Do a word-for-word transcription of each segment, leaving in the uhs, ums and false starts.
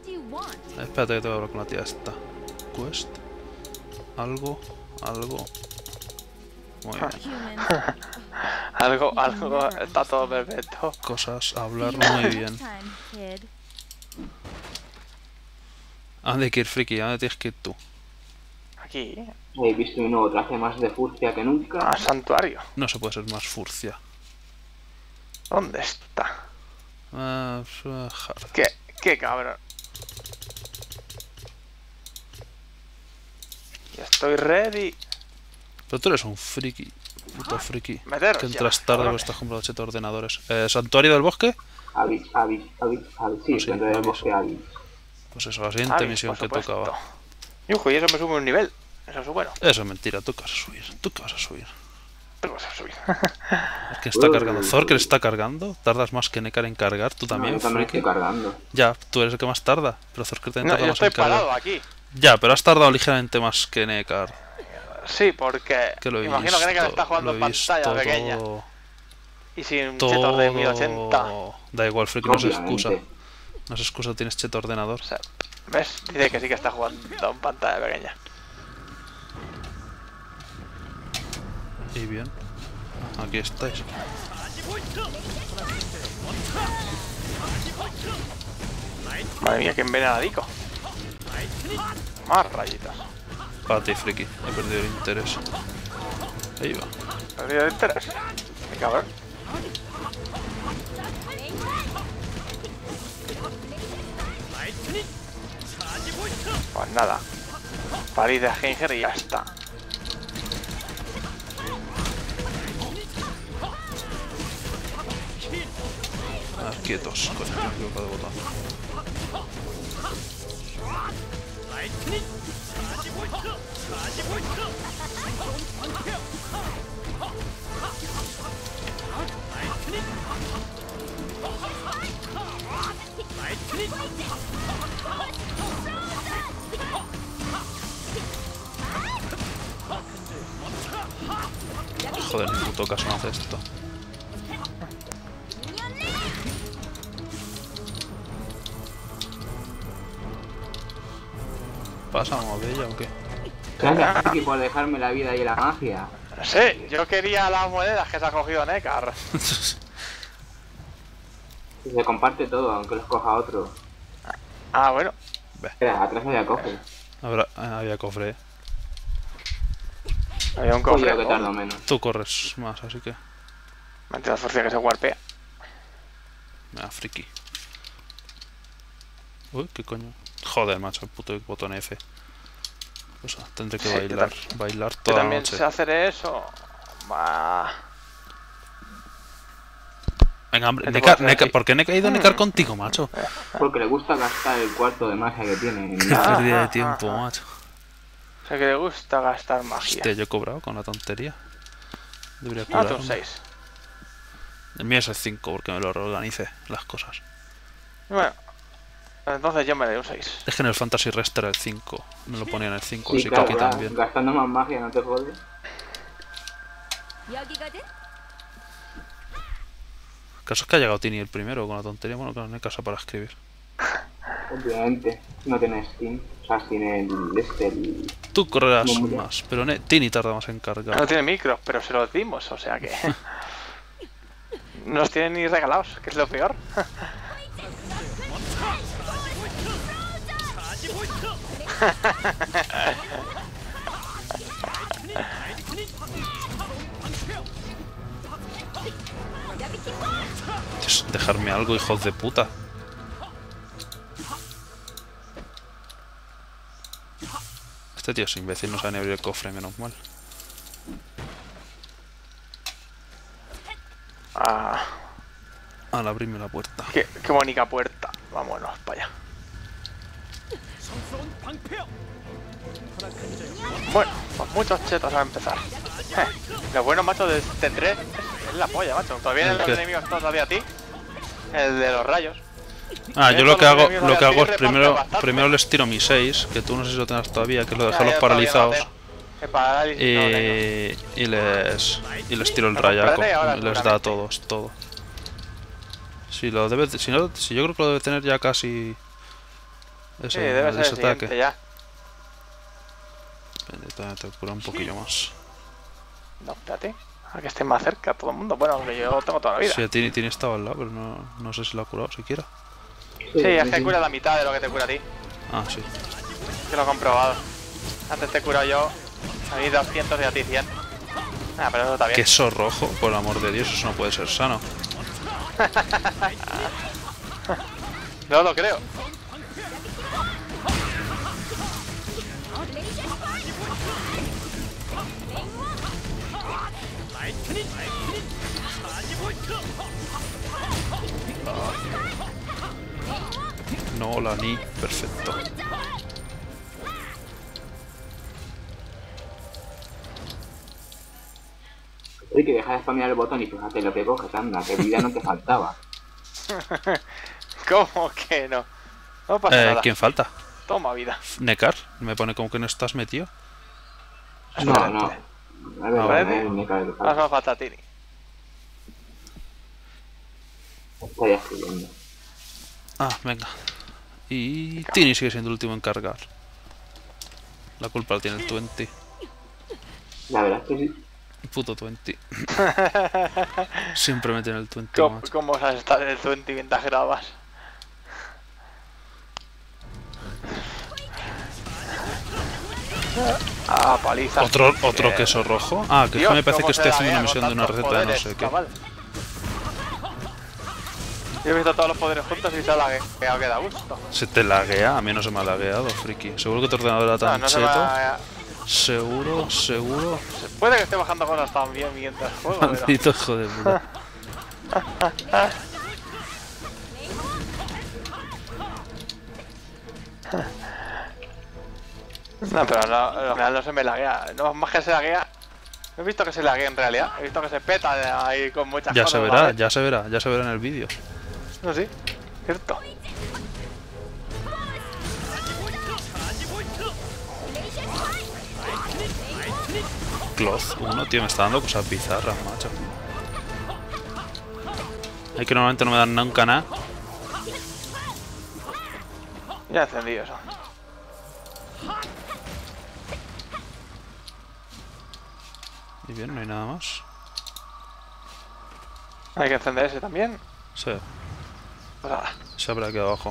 Espérate que tengo que hablar con la tía esta. Quest. Algo. Algo. Muy bien. algo, algo, está todo perfecto. Cosas a hablar muy bien. ¿A dónde hay que ir, friki? ¿A dónde tienes que ir tú? Aquí. He visto un nuevo traje más de furcia que nunca. Ah, santuario. No se puede ser más furcia. ¿Dónde está? Ah, uh, hard. ¿Qué, qué cabrón? Ya estoy ready. Pero tú eres un friki. Puto friki. Meteros Que ya, entras tarde cabrones. porque estás comprando siete ordenadores. Eh, ¿Santuario del bosque? Avis, Avis, Avis, Avis. Sí, Ah, sí, dentro del Avis. bosque Avis. Pues eso, la siguiente Avis, misión por que supuesto. tocaba. Yujo, y eso me sube un nivel. Eso es bueno. Eso es mentira, tú que vas a subir. Tú que vas a subir. Pero vas a subir. Es que está cargando. Thor que le está cargando. Tardas más que Nekar en cargar. Tú también, No, yo también friki. estoy cargando. Ya, tú eres el que más tarda. Pero Thor que también No, tarda yo más estoy en cargar. parado aquí. Ya, pero has tardado ligeramente más que Nekar. Sí, porque Que lo he imagino visto, que Nekar está jugando lo en he visto pantalla pequeña. todo, Y sin chetos de mil ochenta. todo. Da igual, friki, no se excusa. Obviamente. No se excusa, tienes cheto ordenador. O sea, ¿ves? Dice que sí que está jugando en pantalla pequeña. Y bien. Aquí estáis. Madre mía, qué envenenadico. Más rayitas. Para ti, friki. He perdido el interés. Ahí va. ¿Perdido el interés? Qué cabrón. Pues nada. París de Ginger y ya está. Ah, quietos. Coño, me he equivocado de botón. Joder, ni puto caso me hace esto. ¿Pasamos de ella o qué? Gracias, Friki, por dejarme la vida y la magia. Sí, yo quería las monedas que se ha cogido Nekar. Y se comparte todo, aunque los coja otro. Ah, bueno. Espera, atrás había cofre. Habrá, ah, había cofre. ¿eh? Había un Pues cofre. yo que tardo menos. Tú corres más, así que. Mentira, Furcia que se warpea. Ah, friki. Uy, qué coño. Joder, macho, el puto botón F. O sea, tendré que Sí, yo bailar, tam- bailar Yo toda la también noche. sé hacer eso. Bah. Venga, hombre, ¿Qué te Nekar, puedo hacer Nekar, así? ¿por qué Nekar ha ido Nekar contigo, macho? Porque le gusta gastar el cuarto de magia que tiene. en Qué nada. pérdida de ah, tiempo, ah. macho. O sea que le gusta gastar magia. Hostia, yo he cobrado con la tontería. Debería Ah, cobrar. tú un seis. El mío es el cinco porque me lo reorganice las cosas. Bueno, entonces yo me doy un seis. Es que en el Fantasy Rest era el cinco. Me lo ponía en el cinco, Sí, así claro, que aquí ya, también. gastando más magia no te jodes. El caso es que ha llegado Tini el primero con la tontería. Bueno, que no hay casa para escribir. Obviamente, no tiene Steam. O sea, tiene el, este, el... Tú correrás No, mira. más, pero ne- Tini tarda más en cargar. No tiene micros, pero se los dimos, o sea que... No los tienen ni regalados, que es lo peor. Dios, dejarme algo, hijos de puta. Este tío es imbécil, no sabe ni abrir el cofre, menos mal. Ah, Al abrirme la puerta. qué, qué bonita puerta. Vámonos para allá. Bueno, pues muchos chetos a empezar. Eh, lo bueno, macho, de este tres es la polla, macho. Todavía ¿El los qué? enemigos todavía a ti. El de los rayos. Ah, yo Esto lo que los hago, enemigos lo de que a hago ti es reparten primero, bastante. primero les tiro mi seis, que tú no sé si lo tengas todavía, que es lo de Ya, dejarlos yo todavía no lo paralizados. tengo. Que parálisis no lo tengo. Y, y les y les tiro el Lo rayaco, compraré ahora, les da a seguramente. todos, todo. Si lo debe, si no, si yo creo que lo debe tener ya casi Ese, Sí, debe ser el ese siguiente ataque. ya. Te, te cura un poquillo más. No, espérate. A que esté más cerca todo el mundo. Bueno, que yo tengo toda la vida. Sí, a Tini, Tini estaba al lado, pero no, no sé si lo ha curado siquiera. Sí, es que cura la mitad de lo que te cura a ti. Ah, sí. Que lo he comprobado. Antes te he curado yo a mí doscientos y a ti cien. Ah, pero eso está bien. Queso rojo, por el amor de Dios, eso no puede ser sano. No lo creo. No, la ni, perfecto. Oye, que deja de spamear el botón y fíjate lo que coges, anda, que vida no te faltaba. ¿Cómo que no? No pasa Eh, nada. ¿Quién falta? Toma vida. Nekar, me pone como que no estás metido. No, no. A ver, Ah, a vale. ver, me cae el Ahora solo falta a Tini. Estoy escribiendo. Ah, venga. Y Tini sigue siendo el último en cargar. La culpa la tiene el veinte. La verdad es que sí. Puto veinte. Siempre meten el veinte, ¿Cómo, macho. cómo vas a estar en el veinte mientras grabas? Ah, paliza. ¿Otro, otro Eh, queso rojo? Ah, que es Dios, que me parece cómo que se estoy haciendo laguea una misión de con una tantos receta de no poderes, sé qué. chaval. Yo he visto todos los poderes juntos y se ha lagueado que da gusto. Se te laguea, a mí no se me ha lagueado, friki. Seguro que tu ordenador era No, tan no se me cheto. ha... Seguro, seguro. Puede que esté bajando cosas también mientras juego, pero... Maldito hijo de puta. No, pero no, al final no se me laguea. No, más que se laguea... No he visto que se laguea en realidad. He visto que se peta de ahí con muchas Ya cosas. se a la verá, vez. ya se verá, ya se verá en el vídeo. No, sí. Cierto. Cloth uno, tío, me está dando cosas bizarras, macho. Hay que normalmente no me dan nunca nada. Ya he encendido eso. Y bien, no hay nada más. Hay que encender ese también. Sí, Pues ahora. se habrá aquí abajo.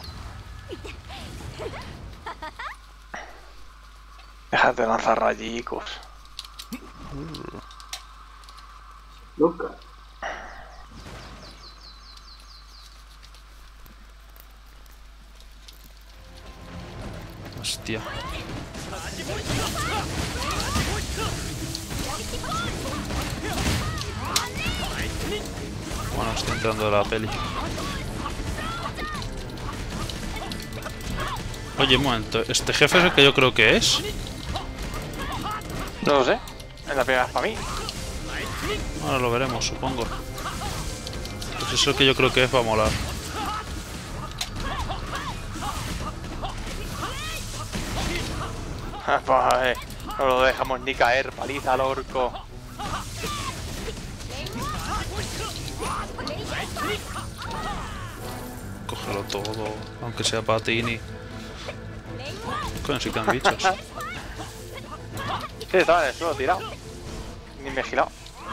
Déjate de lanzar rayicos. Lucas. Hostia. Bueno, estoy entrando de la peli. Oye, un momento, ¿este jefe es el que yo creo que es? No lo sé. Es la primera vez para mí. Ahora lo veremos, supongo. Pues eso es el que yo creo que es, va a molar. Pues, eh, no lo dejamos ni caer. Paliza al orco. Cógelo todo, aunque sea para Tini. Coño, sí que han bichos. Sí, estaba en el suelo tirado. Ni me he girado.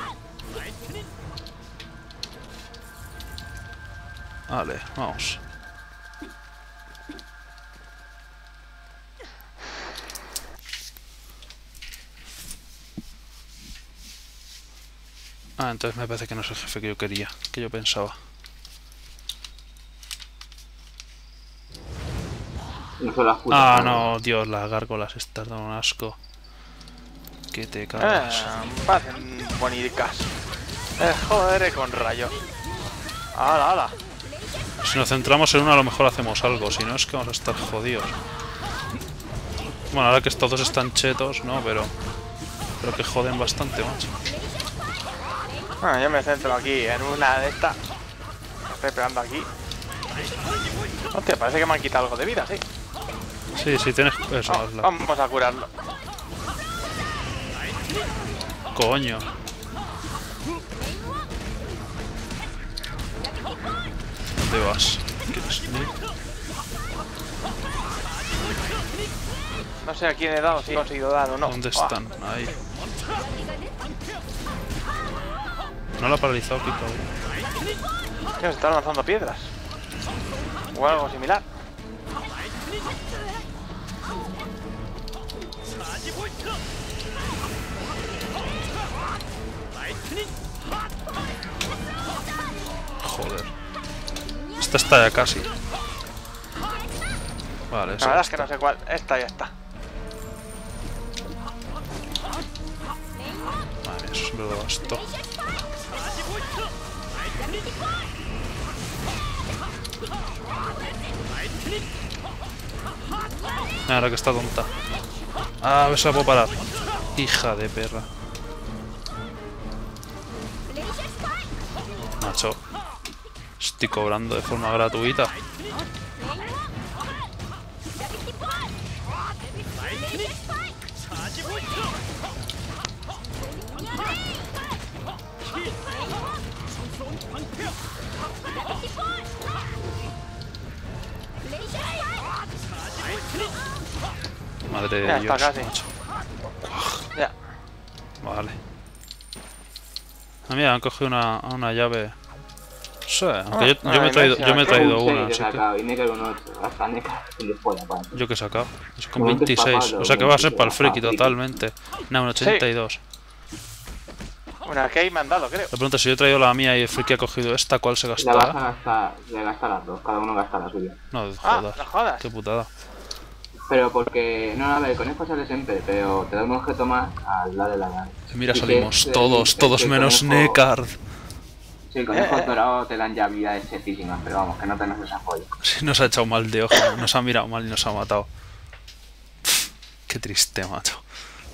Vale, vamos. Ah, entonces me parece que no es el jefe que yo quería, que yo pensaba. No son las putas. Ah, manos. no, Dios, las gárgolas estas dan un asco. Que te cagas. Ah, parecen bonitas. Eh, joder, con rayo. ¡Hala, hala! Si nos centramos en uno a lo mejor hacemos algo, si no es que vamos a estar jodidos. Bueno, ahora que estos dos están chetos, no, pero... Pero que joden bastante, macho. Ah, yo me centro aquí en una de estas. Estoy pegando aquí. Hostia, parece que me han quitado algo de vida, sí. Sí, sí, tienes... Eso, Va- hazla. Vamos a curarlo. Coño. ¿Dónde vas? ¿Quieres venir? No sé a quién he dado, si he conseguido dar o no. ¿Dónde Buah. están? Ahí. No la ha paralizado Kiko. Tío, se están lanzando piedras. O algo similar. Joder. Esta está ya casi. Vale, La eso. verdad es que no sé cuál. Esta ya está. Madre mía, eso es verdad esto. Ahora que está tonta. Ah, a ver si la puedo parar. Hija de perra. Macho. Estoy cobrando de forma gratuita. Madre de Ya Dios, está casi. macho. Ya. Vale. Ah, mira, han cogido una, una llave. Sí, aunque yo, yo me he traído, yo me he traído Un seis una, he así que... sacado y Necker un ocho. Hasta Necker gilipollas, padre. ¿Yo que he sacado? Es con Momento veintiséis, espapado, o sea que va a ser momento para el friki espapado, totalmente. No, un ochenta y dos. Una que me han dado, creo. La pregunta es si yo he traído la mía y el friki ha cogido esta, ¿cuál se La vas a gastará? gastar, le gastas las dos, cada uno gasta la suya. No, Ah, jodas. no jodas. Qué putada. Pero porque, no, a ver, el conejo sale siempre, pero te da un objeto más al lado de la llave. Mira, Y si salimos es el- todos, el- todos el menos conejo- Nekard. Sí, el conejo dorado te dan ya habilidades chetísimas, pero vamos, que no tenemos esa joya. Sí, nos ha echado mal de ojo, nos ha mirado mal y nos ha matado. Pff, qué triste, macho.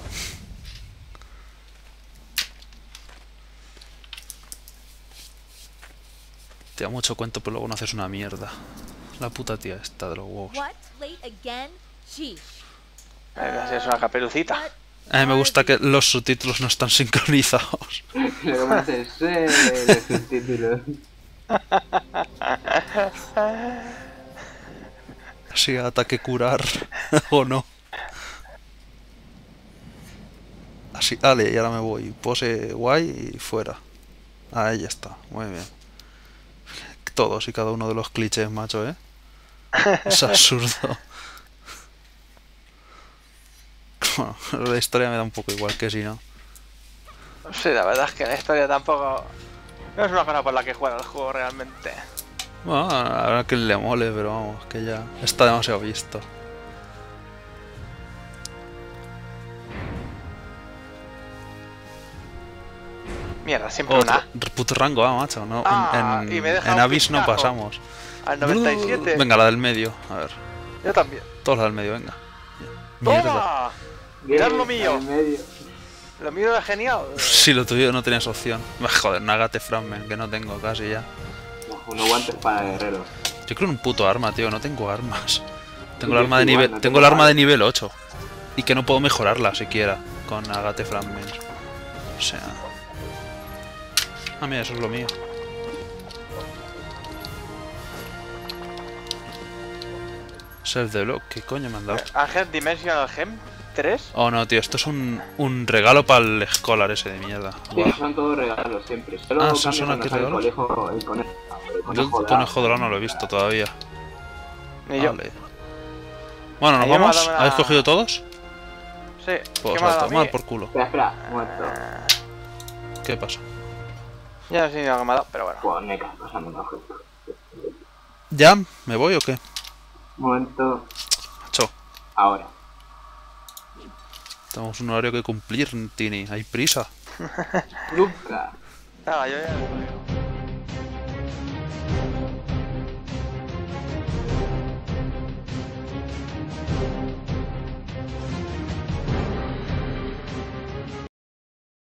Te da mucho cuento, pero luego no haces una mierda. La puta tía esta de los huevos. What? Late again? Sheesh. Eh, Es una caperucita. What? A mí me gusta que los subtítulos no están sincronizados. Le pones el C, el subtítulo. Así ataque curar o no. Así, vale, y ahora me voy. Pose guay y fuera. Ahí ya está, muy bien. Todos y cada uno de los clichés, macho, ¿eh? Es absurdo. Bueno, la historia me da un poco igual que si no. Sí, la verdad es que la historia tampoco... No es una cosa por la que juega el juego realmente. Bueno, habrá que le mole, pero vamos, que ya está demasiado visto. Mierda, siempre Otro, una puto rango, ah, macho, no, Ah, en, y me en, deja en un Abyss no pinchazo. pasamos. al noventa y siete. Venga, la del medio, a ver. Yo también. Todos la del medio, venga. Mierda. ¡Toma! Mirad lo mío. En medio. Lo mío era genial. Si lo tuyo no tenías opción. Joder, Nagate Fragment, que no tengo casi ya. Unos guantes para guerreros. Yo creo en un puto arma, tío, no tengo armas. Tengo Yo el arma de igual, nivel. no Tengo tengo el arma nada. de nivel ocho. Y que no puedo mejorarla siquiera con Agate Fragments. O sea. Ah, mira, eso es lo mío. Self de block, ¿qué coño me han dado? Ángel Dimensional Gem tres. Oh no, tío, esto es un, un regalo para el Scholar ese de mierda. Sí, Buah. son todos regalos siempre. Solo Ah, cambia ¿son- son cuando aquí sale el regalos? conejo, el conejo, el Yo conejo el dorado. conejo dorado no lo he visto todavía. Ni yo. Vale. Bueno, ¿nos Ahí me ha vamos? dado una- ¿Habéis cogido todos? Sí. Pues ¿Qué me ha a dado a tomar mí? por culo. Espera, espera, muerto. ¿Qué pasa? Ya no sé ni lo que me ha dado, pero bueno. Pues Neca, pasando un objeto. ¿Ya? ¿Me voy o qué? Muerto. Macho, Ahora. tenemos un horario que cumplir, Tini. Hay prisa. Nunca. Nada, yo ya...